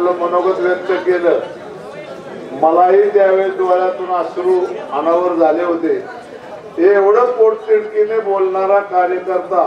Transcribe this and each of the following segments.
आपलं मनोगत व्यक्त केलं, मलाही त्यावेळेस डोळ्यातून अश्रू अनावर झाले होते। एवढं पोटतिडकीने बोलणारा कार्यकर्ता,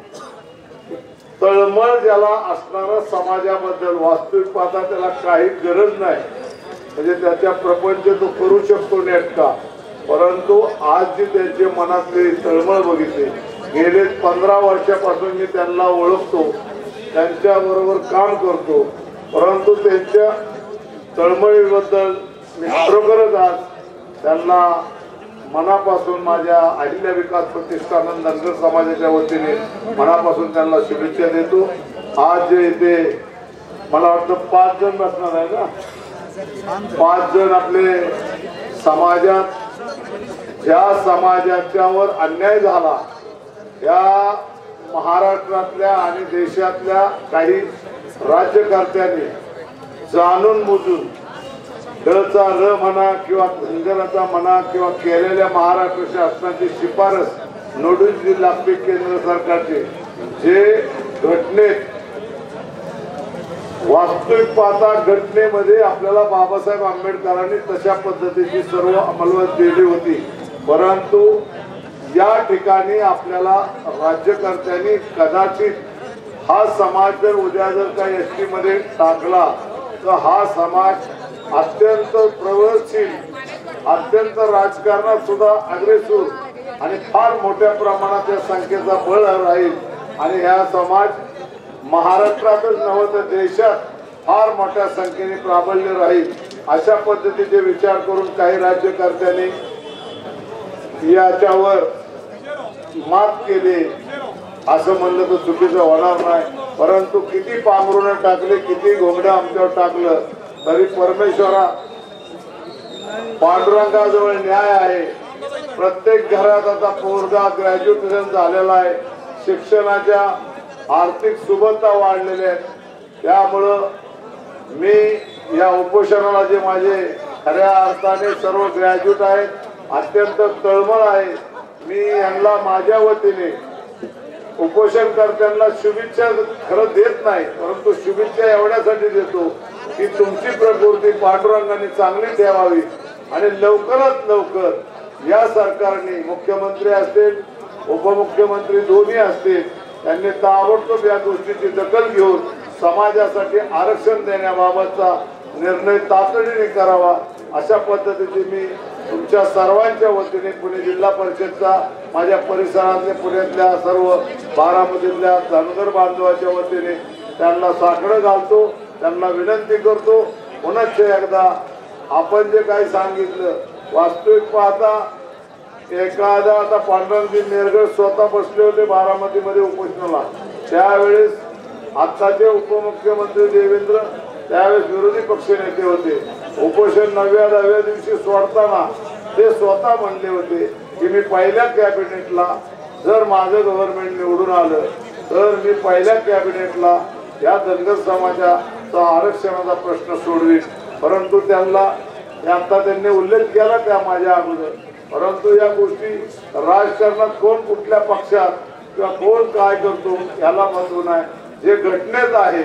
तळमळ ज्याला असणारा समाजाबद्दल, वास्तविक पाहता त्याला काही गरज नाही, म्हणजे त्याच्या प्रपंच तो करू शकतो नेटका, परंतु आज जी त्यांच्या मनातली तळमळ बघितली, गेले 15 वर्षापासून मी त्यांना ओळखतो, त्यांच्या बरोबर काम करतो, परंतु त्यांच्या तळमळीबद्दल मी खरोखरच आज त्यांना मनापासून माझ्या अहिल्या विकास प्रतिष्ठान धनगर समाजाच्या वतीने मनापासून त्यांना शुभेच्छा देतो। आज जे इथे मला वाटतं 5 जण बसणार आहे ना, 5 जण आपले समाजात, ज्या समाजाच्यावर अन्याय झाला, या महाराष्ट्रातल्या आणि देशातल्या काही राज्यकर्त्यांनी जाणून बुजून डचा र म्हणा किंवा धनगराचा म्हणा किंवा केलेल्या महाराष्ट्र शासनाची शिफारस नोटीस लागते केंद्र सरकारचे, जे घटनेत वास्तविक पाहता घटनेमध्ये आपल्याला बाबासाहेब आंबेडकरांनी तशा पद्धतीची सर्व अंमलबजावणी दिली होती, परंतु या ठिकाणी आपल्याला राज्यकर्त्यांनी कदाचित हा समाज जर उद्या जर काही एसटी मध्ये टाकला तर हा समाज अत्यंत प्रगतशील, अत्यंत राजकारणात सुद्धा अग्रेसर आणि फार मोठ्या प्रमाणात या संख्येचा बळ राहील आणि हा समाज महाराष्ट्रातच नव्हे तर देशात फार मोठ्या संख्येने प्राबल्य राहील, अशा पद्धतीचे विचार करून काही राज्यकर्त्यांनी याच्यावर मात केली, असं म्हणलं तर चुकीचं होणार नाही, परंतु किती पांघरुण टाकले, किती घोंगडं आमच्यावर टाकलं तरी परमेश्वरा पांडुरंगाजवळ न्याय आहे। प्रत्येक घरात आता पोरगा ग्रॅज्युएशन झालेला आहे, शिक्षणाच्या आर्थिक सुबत्ता वाढलेल्या आहेत, त्यामुळं मी या उपोषणाला जे माझे खऱ्या अर्थाने सर्व ग्रॅज्युएट आहेत, अत्यंत तळमळ आहे, मी यांना माझ्या वतीने उपोषणकर्त्यांना शुभेच्छा खरं देत नाही, परंतु शुभेच्छा एवढ्यासाठी देतो की तुमची प्रकृती पांडुरंगाने चांगली ठेवावी आणि लवकरात लवकर या सरकारने, मुख्यमंत्री असतील उपमुख्यमंत्री दोन्ही असतील, त्यांनी ताबडतोब या गोष्टीची दखल घेऊन समाजासाठी आरक्षण देण्याबाबतचा निर्णय तातडीने करावा, अशा पद्धतीने मी तुमच्या सर्वांच्या वतीने पुणे जिल्हा परिषदचा, माझ्या परिसरातल्या पुण्यातल्या सर्व बारामतीतल्या धनगर बांधवाच्या वतीने त्यांना साकडं घालतो, त्यांना विनंती करतो, पुनश्च एकदा आपण जे काही सांगितलं, वास्तविक पाहता एखादा आता पांडुरंगजी नेरगड स्वतः बसले होते बारामतीमध्ये उपोषणाला, त्यावेळेस आताचे उपमुख्यमंत्री देवेंद्र त्यावेळेस विरोधी पक्ष नेते होते, उपोषण 9व्या दिवशी सोडताना ते स्वतः म्हणले होते की मी पहिल्या कॅबिनेटला जर माझं गव्हर्नमेंट निवडून आलं तर मी पहिल्या कॅबिनेटला या धनगर समाजाचा आरक्षणाचा प्रश्न सोडवीन, परंतु त्यांना आता त्यांनी उल्लेख केला त्या माझ्या अगोदर, परंतु या गोष्टी राजकारणात कोण कुठल्या पक्षात किंवा कोण काय करतो याला महत्व नाही, जे घटनेत आहे,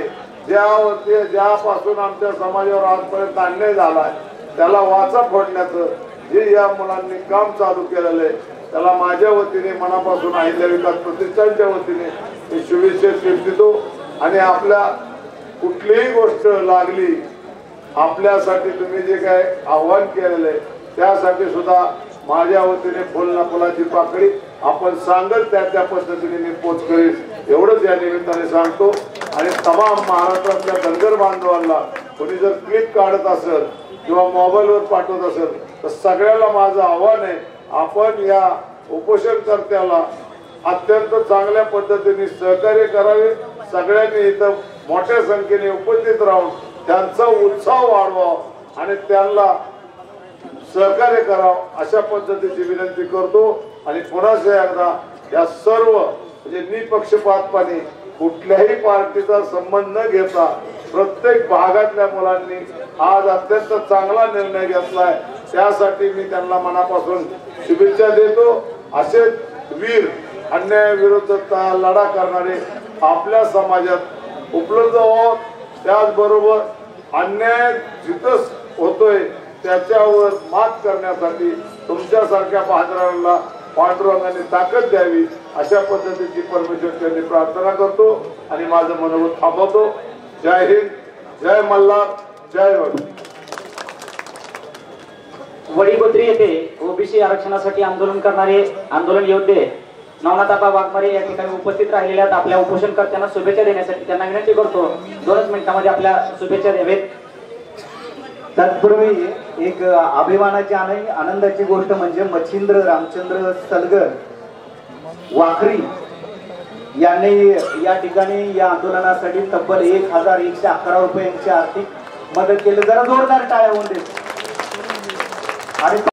ज्यापासून आमच्या समाजावर आजपर्यंत अन्याय झालाय त्याला वाचा फोडण्याचं जे या मुलांनी काम चालू केलेलं आहे, त्याला माझ्या वतीने मनापासून अहिल्या विकास प्रतिष्ठानच्या वतीने मी शुभेच्छा देतो आणि आपल्या कुठलीही गोष्ट लागली, आपल्यासाठी तुम्ही जे काय आव्हान केलेलं आहे त्यासाठी सुद्धा माझ्या वतीने फुल ना फुलाची पाकळी आपण सांगल त्या पद्धतीने मी पोच करेल, एवढंच या निमित्ताने सांगतो। आणि तमाम महाराष्ट्रातल्या धनगर बांधवांना कोणी जर क्लिप काढत असेल किंवा मोबाईलवर पाठवत असेल तर सगळ्याला माझं आव्हान आहे, आपण या उपोषणकर्त्याला अत्यंत चांगल्या पद्धतीने सहकार्य करावे, सगळ्यांनी इथं मोठ्या संख्येने उपस्थित राहून त्यांचा उत्साह वाढवा आणि त्यांना सहकार्य करावं, अशा पद्धतीची विनंती करतो। आणि पुन्हा एकदा या सर्व म्हणजे निपक्षपातपणे कुठल्याही पार्टीचा संबंध न घेता प्रत्येक भागातल्या मुलांनी आज अत्यंत चांगला निर्णय घेतलाय, त्यासाठी मी त्यांना मनापासून शुभेच्छा देतो। असे वीर अन्यायाविरुद्धचा लढा करणारे आपल्या समाजात उपलब्ध व्हावेत, त्याचबरोबर अन्याय जिथं होतोय त्याच्यावर मात करण्यासाठी तुमच्यासारख्या बहादरांना पांडुरंगाने ताकद द्यावी अशा पद्धतीची परमेश्वराची प्रार्थना करतो आणि माझं मनोगत थांबवतो. जय हिंद, जय मल्हार, जय वडील. वडीगोत्री येथे ओबीसी आरक्षणासाठी आंदोलन करणारे आंदोलन योद्धे नवनाथाबा वाघमारे या ठिकाणी उपस्थित राहिलेल्या आपल्या उपोषणकर्त्यांना शुभेच्छा देण्यासाठी त्यांना विनंती करतो 2 मिनिटांमध्ये आपल्या शुभेच्छा द्यावेत. तत्पूर्वी एक अभिमानाची आणि आनंदाची गोष्ट म्हणजे मच्छिंद्र रामचंद्र सलगर वाखरी यांनी या ठिकाणी या आंदोलनासाठी तब्बल 1111 रुपयांची आर्थिक मदत केली. जरा जोरदार टाळ्या होऊन देत. आणि